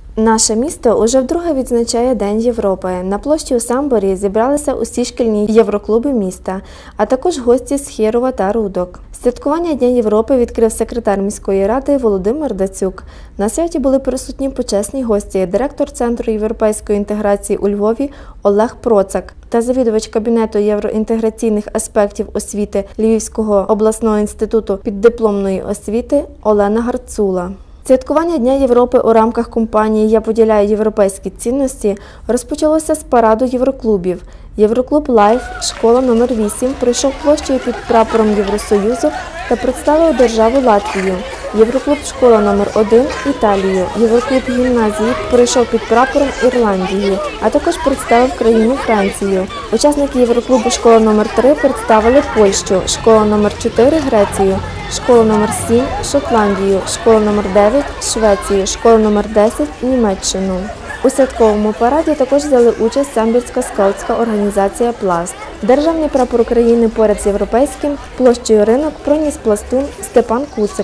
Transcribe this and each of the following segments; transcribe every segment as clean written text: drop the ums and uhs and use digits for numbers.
Наше місто уже вдруге відзначає День Європи. На площі у Самборі зібралися усі шкільні євроклуби міста, а також гості з Хєрова та Рудок. Святкування Дня Європи відкрив секретар міської ради Володимир Дацюк. На святі були присутні почесні гості, директор Центру європейської інтеграції у Львові Олег Процак та завідувач кабінету євроінтеграційних аспектів освіти Львівського обласного інституту піддипломної освіти Олена Гарцула. Святкування Дня Європи у рамках кампанії «Я поділяю європейські цінності» розпочалося з параду євроклубів. Євроклуб «Лайф» школа номер 8 пройшов площею під прапором Євросоюзу та представив державу Латвію. Євроклуб «Школа номер 1 Італію. Євроклуб «Гімназії» пройшов під прапором Ірландії, а також представив країну Францію. Учасники Євроклубу «Школа номер 3 представили Польщу, школа номер 4 Грецію, школа номер 7 Шотландію, школа номер 9 Швецію, школа номер 10 Німеччину. У святковому параді також взяли участь самбірська скаутська організація «Пласт». Державний прапор України поряд з європейським площею Ринок проніс пластун Степан Куцик.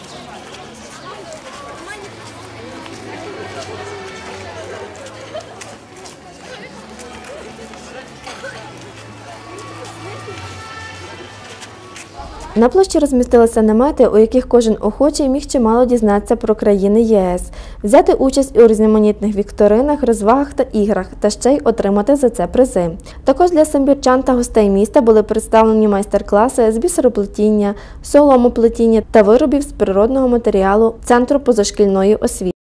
На площі розмістилися намети, у яких кожен охочий міг чимало дізнатися про країни ЄС, взяти участь у різноманітних вікторинах, розвагах та іграх, та ще й отримати за це призи. Також для самбірчан та гостей міста були представлені майстер-класи з бісероплетіння, соломоплетіння та виробів з природного матеріалу Центру позашкільної освіти.